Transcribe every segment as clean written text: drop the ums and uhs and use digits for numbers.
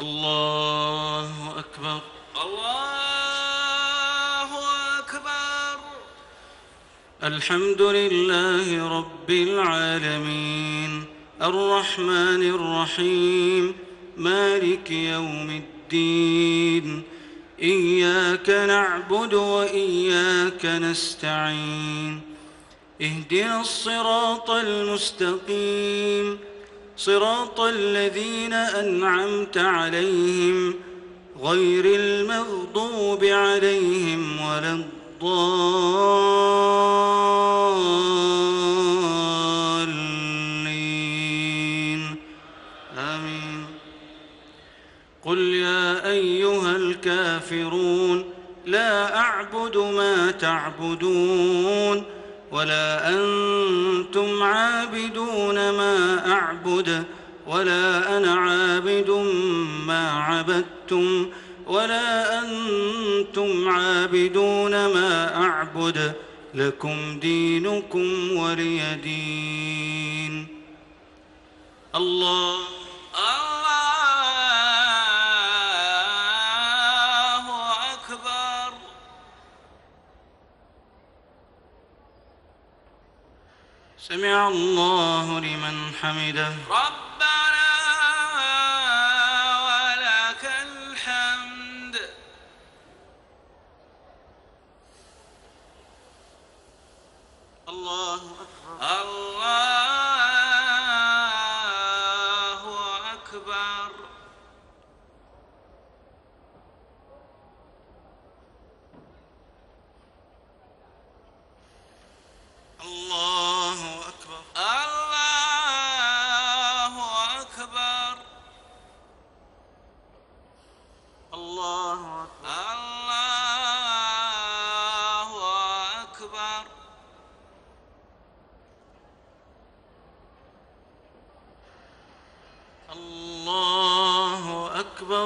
الله أكبر. الله أكبر. الحمد لله رب العالمين الرحمن الرحيم مالك يوم الدين إياك نعبد وإياك نستعين اهدنا الصراط المستقيم صراط الذين أنعمت عليهم غير المغضوب عليهم ولا الضالين آمين. قل يا أيها الكافرون لا أعبد ما تعبدون ولا أنتم عابدون ما أعبد ولا أنا عابد ما عبدتم ولا أنتم عابدون ما أعبد لكم دينكم ولي دين. الله أكبر. سمع الله لمن حمده. ربنا ولك الحمد. الله أكبر. الله أكبر. الله أكبر. الله أكبر. الله أكبر. الله الله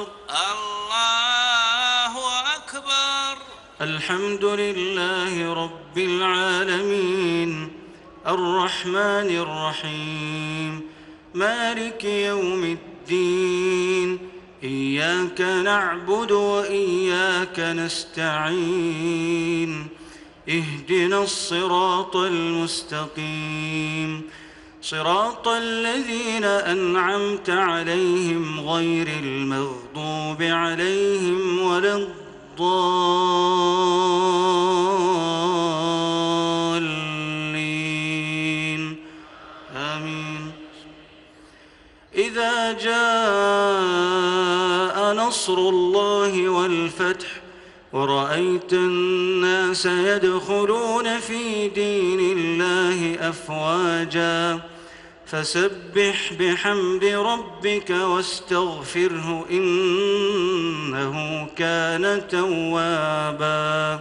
أكبر. أكبر. الله أكبر. الحمد لله رب العالمين الرحمن الرحيم مالك يوم الدين إياك نعبد وإياك نستعين اهدنا الصراط المستقيم صراط الذين أنعمت عليهم غير المغضوب عليهم ولا الضالين آمين. إذا جاء نصر الله والفتح ورأيت الناس يدخلون في دين الله أفواجا فسبح بحمد ربك واستغفره إنه كان توابا.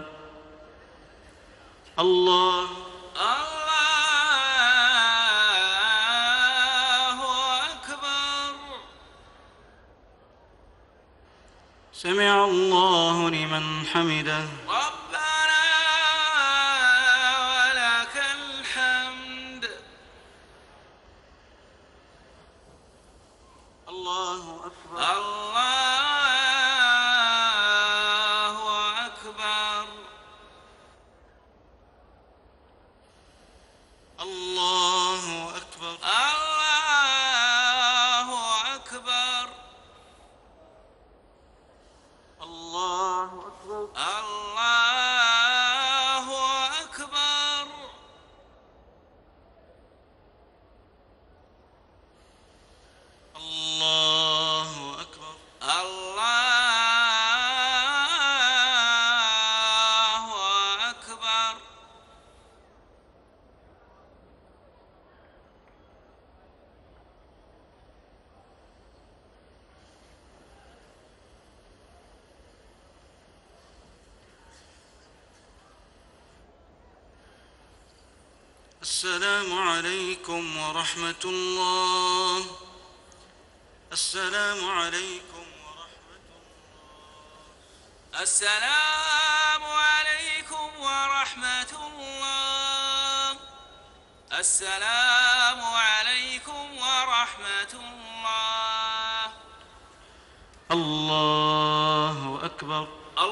الله أكبر. سمع الله لمن حمده. ربنا ولك الحمد. الله أكبر. الله أكبر. الله أكبر. الله أكبر. الله أكبر. الله أكبر. الله أكبر. الله أكبر. السلام عليكم ورحمة الله. السلام عليكم ورحمة الله. السلام عليكم ورحمة الله. السلام عليكم ورحمة الله. الله أكبر.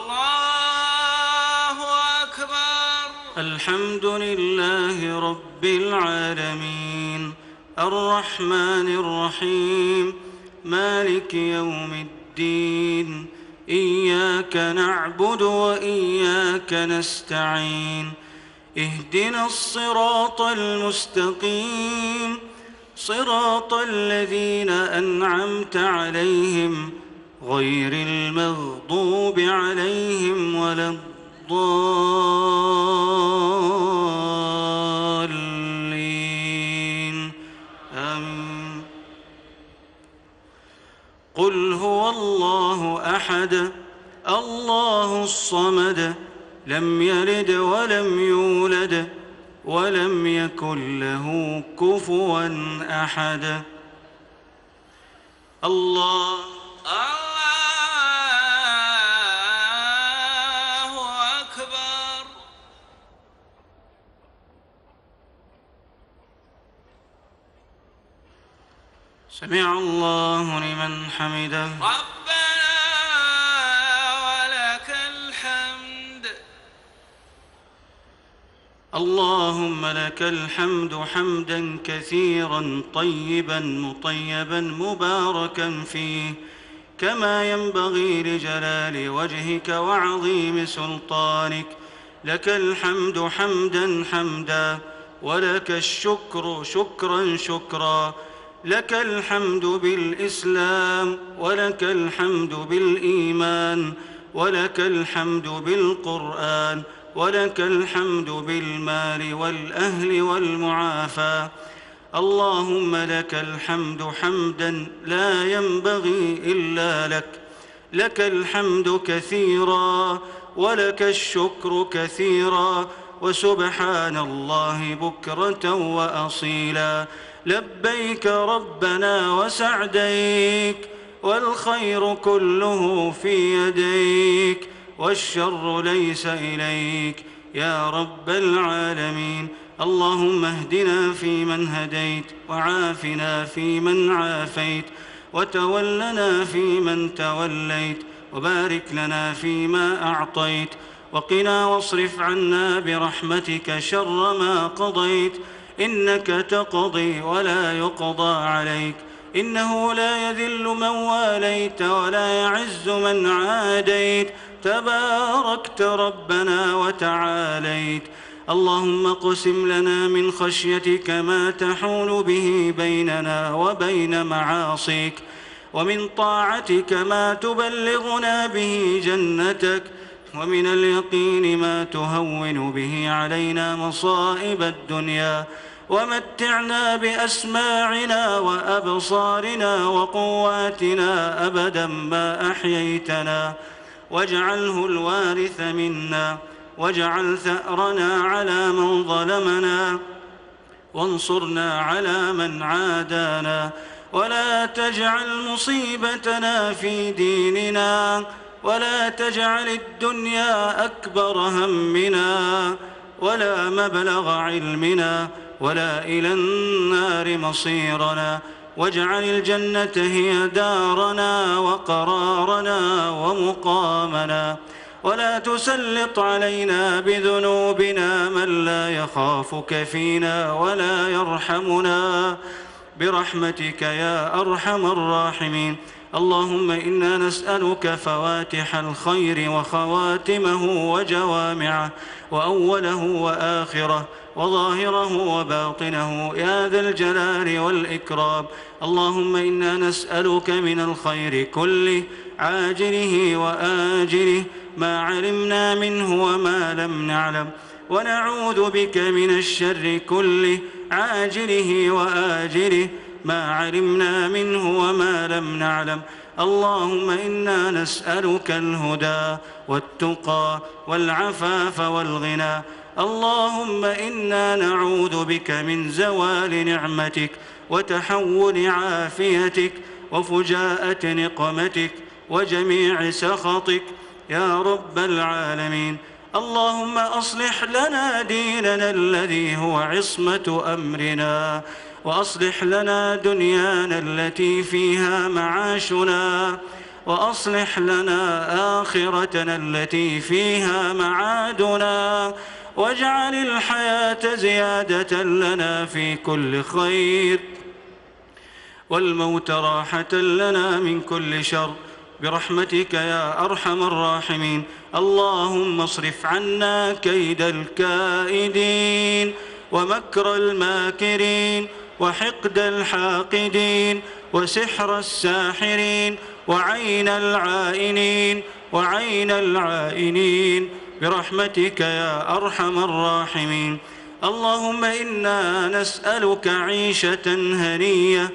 الله أكبر. الحمد لله رب العالمين، الرحمن الرحيم، مالك يوم الدين، إياك نعبد وإياك نستعين، اهدنا الصراط المستقيم، صراط الذين أنعمت عليهم غير المغضوب عليهم ولا الضالين، آمين. قل هو الله أحد، الله الصمد، لم يلد ولم يولد ولم يكن له كفوا أحد. الله أكبر. سمع الله لمن حمده. ربنا ولك الحمد. اللهم لك الحمد حمدا كثيرا طيبا مطيبا مباركا فيه، كما ينبغي لجلال وجهك وعظيم سلطانك. لك الحمد حمدا حمدا، ولك الشكر شكرا شكرا. لك الحمد بالإسلام، ولك الحمد بالإيمان، ولك الحمد بالقرآن، ولك الحمد بالمال والأهل والمعافاة. اللهم لك الحمد حمدا لا ينبغي إلا لك. لك الحمد كثيرا، ولك الشكر كثيرا، وسبحان الله بكرة وأصيلا. لبيك ربنا وسعديك، والخير كله في يديك، والشر ليس إليك يا رب العالمين. اللهم اهدنا فيمن هديت، وعافنا فيمن عافيت، وتولنا فيمن توليت، وبارك لنا فيما أعطيت، وقنا واصرف عنا برحمتك شر ما قضيت، إنك تقضي ولا يقضى عليك، إنه لا يذل من واليت ولا يعز من عاديت، تباركت ربنا وتعاليت. اللهم اقسم لنا من خشيتك ما تحول به بيننا وبين معاصيك، ومن طاعتك ما تبلغنا به جنتك، ومن اليقين ما تهون به علينا مصائب الدنيا، ومتعنا بأسماعنا وأبصارنا وقواتنا أبدا ما أحييتنا، واجعله الوارث منا، واجعل ثأرنا على من ظلمنا، وانصرنا على من عادانا، ولا تجعل مصيبتنا في ديننا، ولا تجعل الدنيا أكبر همنا، ولا مبلغ علمنا، ولا إلى النار مصيرنا، واجعل الجنة هي دارنا وقرارنا ومقامنا، ولا تسلط علينا بذنوبنا من لا يخافك فينا ولا يرحمنا، برحمتك يا أرحم الراحمين. اللهم إنا نسألك فواتح الخير وخواتمه وجوامعه، وأوله وآخره، وظاهره وباطنه، يا ذا الجلال والإكرام. اللهم إنا نسألك من الخير كله عاجله وآجله، ما علمنا منه وما لم نعلم، ونعوذ بك من الشر كله عاجله وآجله، ما علمنا منه وما لم نعلم. اللهم إنا نسألك الهدى والتقى والعفاف والغنى. اللهم إنا نعوذ بك من زوال نعمتك، وتحول عافيتك، وفجاءة نقمتك، وجميع سخطك يا رب العالمين. اللهم أصلح لنا ديننا الذي هو عصمة أمرنا، وأصلح لنا دنيانا التي فيها معاشنا. وأصلح لنا آخرتنا التي فيها معادنا، واجعل الحياة زيادة لنا في كل خير، والموت راحة لنا من كل شر، برحمتك يا أرحم الراحمين. اللهم اصرف عنا كيد الكائدين، ومكر الماكرين، وحقد الحاقدين، وسحر الساحرين، وعين العائنين برحمتك يا أرحم الراحمين. اللهم إنا نسألك عيشة هنية،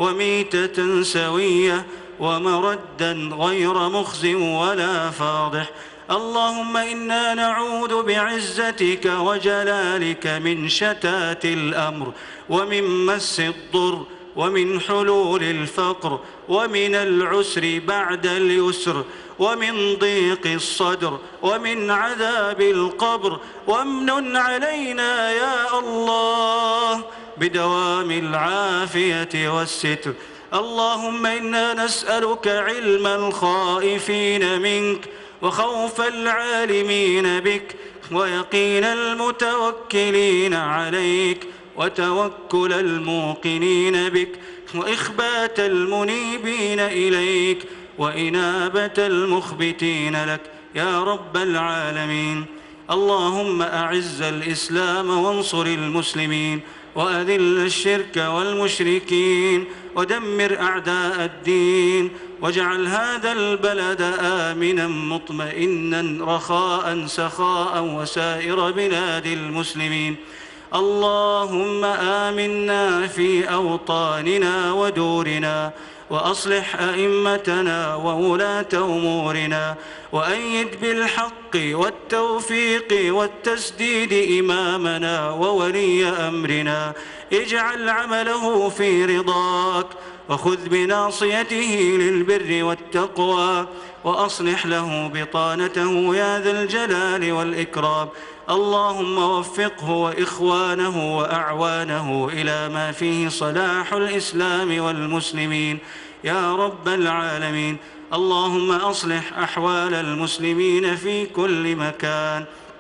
وميتة سوية، ومردا غير مخز ولا فاضح. اللهم إنا نعوذ بعزتك وجلالك من شتات الأمر، ومن مس الضر، ومن حلول الفقر، ومن العسر بعد اليسر، ومن ضيق الصدر، ومن عذاب القبر. وامنن علينا يا الله بدوام العافية والستر. اللهم إنا نسألك علم الخائفين منك، وخوف العالمين بك، ويقين المتوكلين عليك، وتوكل الموقنين بك، وإخبات المنيبين إليك، وإنابة المخبتين لك يا رب العالمين. اللهم أعز الإسلام وانصر المسلمين، وأذل الشرك والمشركين، ودمر أعداء الدين، واجعل هذا البلد آمنا مطمئنا رخاء سخاء، وسائر بلاد المسلمين. اللهم آمنا في أوطاننا ودورنا، وأصلح أئمتنا وولاة أمورنا، وأيد بالحق والتوفيق والتسديد إمامنا وولي أمرنا. اجعل عمله في رضاك، وخذ بناصيته للبر والتقوى، وأصلح له بطانته يا ذا الجلال والإكرام. اللهم وفقه وإخوانه وأعوانه إلى ما فيه صلاح الإسلام والمسلمين يا رب العالمين. اللهم أصلح أحوال المسلمين في كل مكان.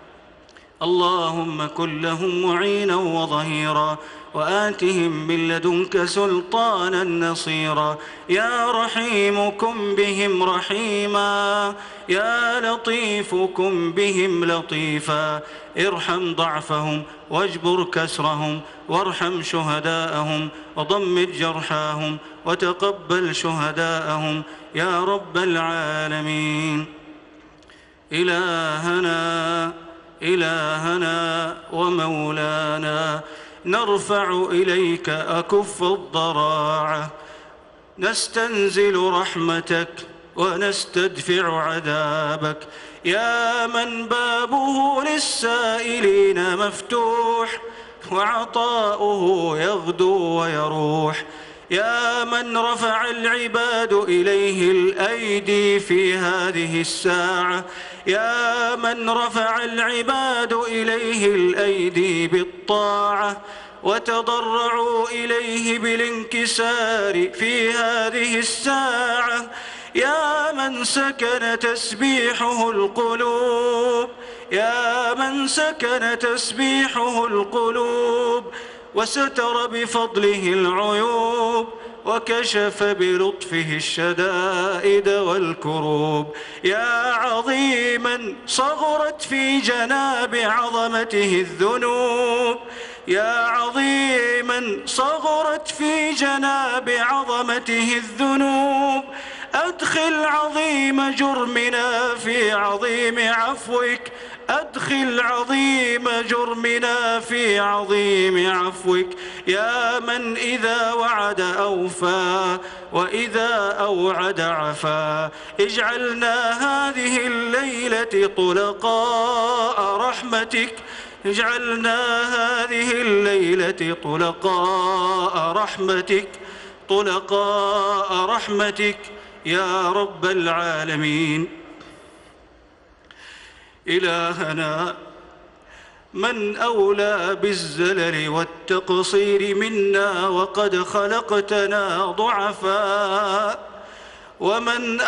اللهم كن لهم معينا وظهيرا، وآتهم من لدنك سلطانا نصيرا. يا رحيم كن بهم رحيما، يا لطيف كن بهم لطيفا. ارحم ضعفهم واجبر كسرهم، وارحم شهداءهم وضمد جرحاهم، وتقبل شهداءهم يا رب العالمين. إلهنا ومولانا، نرفع إليك أكف الضراعة، نستنزل رحمتك ونستدفع عذابك. يا من بابه للسائلين مفتوح، وعطاؤه يغدو ويروح. يا من رفع العباد إليه الأيدي في هذه الساعة، يا من رفع العباد إليه الأيدي بالطاعة، وتضرعوا إليه بالانكسار في هذه الساعة. يا من سكن تسبيحه القلوب، يا من سكن تسبيحه القلوب، وستر بفضله العيوب، وكشف بلطفه الشدائد والكروب. يا عظيما صغرت في جناب عظمته الذنوب، يا عظيما صغرت في جناب عظمته الذنوب. أدخل عظيم جرمنا في عظيم عفوك، أدخل عظيم جرمنا في عظيم عفوك. يا من إذا وعد أوفى، وإذا أوعد عفا. اجعلنا هذه الليلة طلقاء رحمتك، اجعلنا هذه الليلة طلقاء رحمتك، طلقاء رحمتك يا رب العالمين. إلهنا، من أولى بالزلل والتقصير منا، وقد خلقتنا ضعفاء، ومن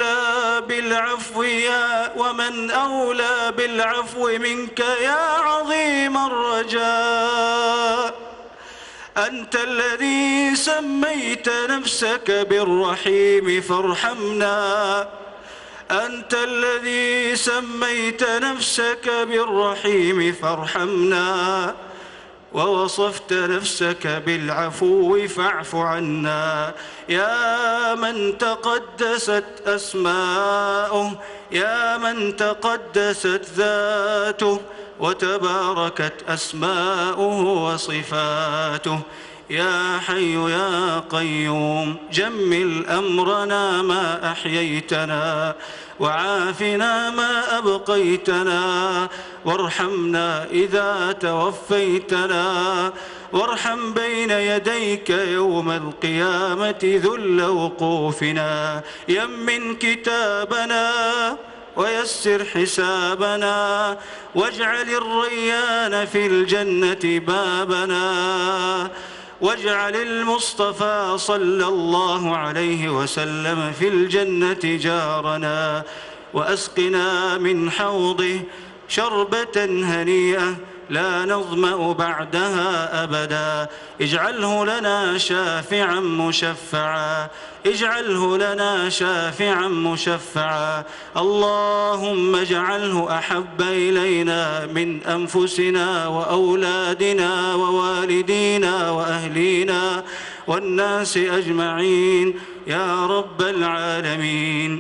أولى بالعفو منك يا عظيم الرجاء. أنت الذي سميت نفسك بالرحيم فارحمنا، أنت الذي سميت نفسك بالرحيم فارحمنا، ووصفت نفسك بالعفو فاعف عنا. يا من تقدست أسماؤه، يا من تقدست ذاته وتباركت أسماؤه وصفاته، يا حي يا قيوم جمل أمرنا ما أحييتنا، وعافنا ما أبقيتنا، وارحمنا إذا توفيتنا، وارحم بين يديك يوم القيامة ذل وقوفنا. يمن كتابنا ويسر حسابنا، واجعل الريان في الجنة بابنا، واجعل المصطفى صلى الله عليه وسلم في الجنة جارنا، وأسقنا من حوضه شربة هنيئة لا نظمأ بعدها أبدا. اجعله لنا شافعا مشفعا، اجعله لنا شافعا مشفعا. اللهم اجعله أحب إلينا من أنفسنا وأولادنا ووالدينا وأهلينا والناس أجمعين يا رب العالمين.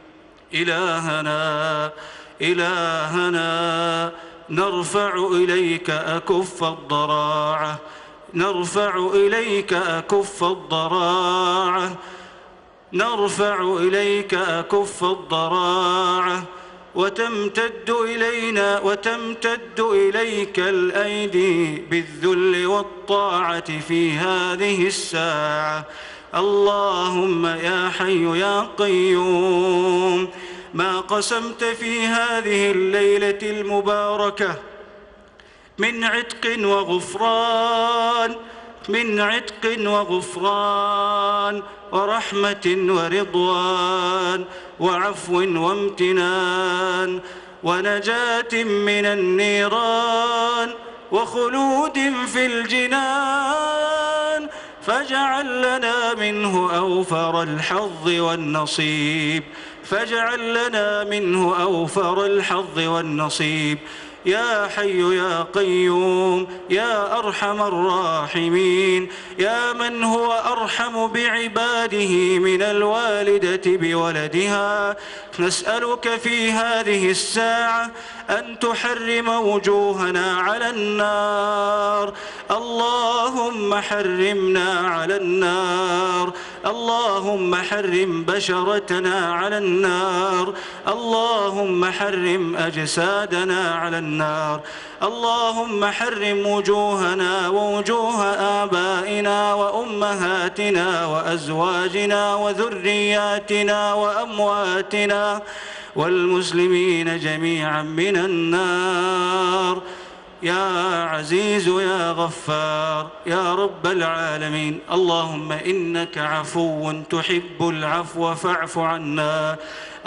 إلهنا نرفع إليك أكف الضراعة، نرفع إليك أكف الضراعة، نرفع إليك أكف الضراعة، وتمتد إليك الأيدي بالذل والطاعة في هذه الساعة. اللهم يا حي يا قيوم، ما قسمت في هذه الليلة المباركة من عتق وغفران، من عتق وغفران ورحمة ورضوان وعفو وامتنان ونجاة من النيران وخلود في الجنان، فاجعل لنا منه أوفر الحظ والنصيب، فاجعل لنا منه أوفر الحظ والنصيب. يا حي يا قيوم يا أرحم الراحمين، يا من هو أرحم بعباده من الوالدة بولدها، نسألك في هذه الساعة أن تحرم وجوهنا على النار. اللهم حرمنا على النار، اللهم حرم بشرتنا على النار، اللهم حرم أجسادنا على النار، اللهم حرم وجوهنا ووجوه آبائنا وأمهاتنا وأزواجنا وذرياتنا وأمواتنا والمسلمين جميعا من النار. يا عزيز يا غفار يا رب العالمين. اللهم إنك عفو تحب العفو فاعف عنا،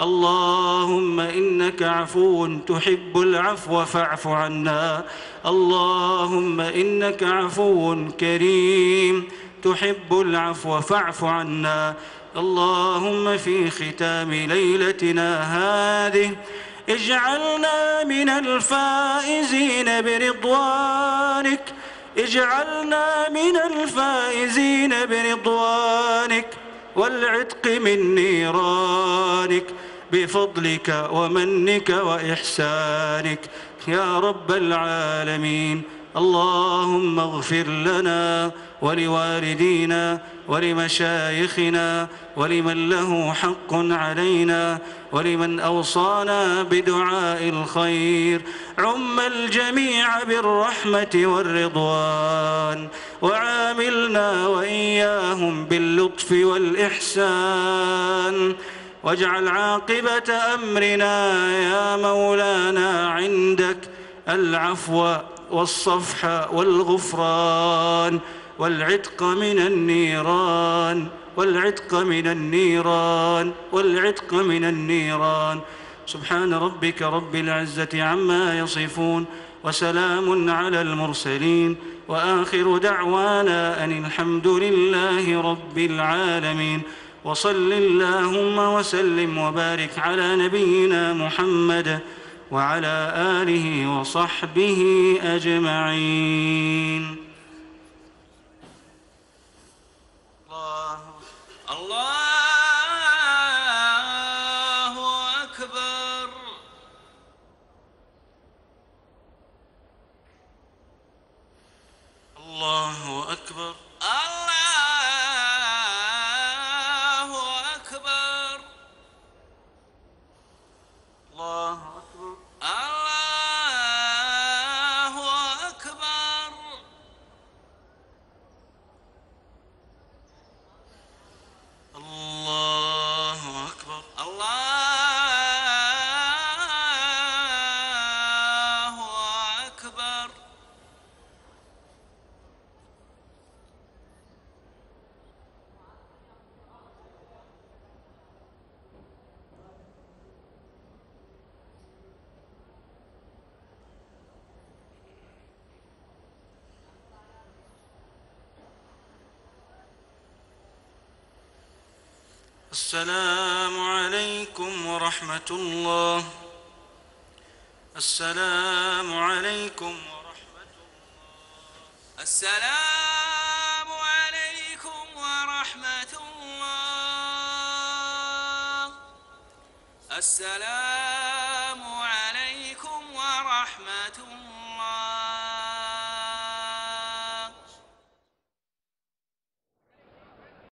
اللهم إنك عفو تحب العفو فاعف عنا، اللهم إنك عفو كريم تحب العفو فاعف عنا. اللهم في ختام ليلتنا هذه اجعلنا من الفائزين برضوانك، اجعلنا من الفائزين برضوانك والعتق من نيرانك بفضلك ومنك وإحسانك يا رب العالمين. اللهم اغفر لنا ولوالدينا ولمشايخنا ولمن له حق علينا ولمن أوصانا بدعاء الخير، عم الجميع بالرحمة والرضوان، وعاملنا وإياهم باللطف والإحسان، واجعل عاقبة أمرنا يا مولانا عندك العفو والصفح والغفران والعتق من النيران والعتق من النيران والعتق من النيران. سبحان ربك رب العزة عما يصفون، وسلام على المرسلين، وآخر دعوانا أن الحمد لله رب العالمين. وصل اللهم وسلم وبارك على نبينا محمد وعلى آله وصحبه أجمعين. الله أكبر. الله أكبر. الله أكبر. الله أكبر. الله أكبر. الله أكبر. الله أكبر. السلام عليكم ورحمة الله. السلام عليكم ورحمة الله. السلام عليكم ورحمة الله. السلام عليكم ورحمة الله.